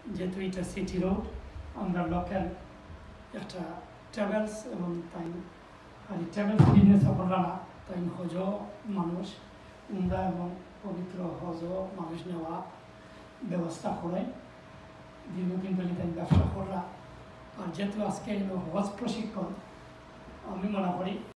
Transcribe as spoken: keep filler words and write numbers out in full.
যেহেতু এটা city road, আমরা লোকাল একটা ট্রাভেলস এবং তাই আর ট্রাভেলস বিজনেস করলাম না, তাই হজ মানুষ উমরা এবং পবিত্র হজ মানুষ নেওয়া ব্যবস্থা করে দীর্ঘদিন ধরে তাই ব্যবসা করা। আর যেহেতু আজকে হজ প্রশিক্ষণ, আমি মনে করি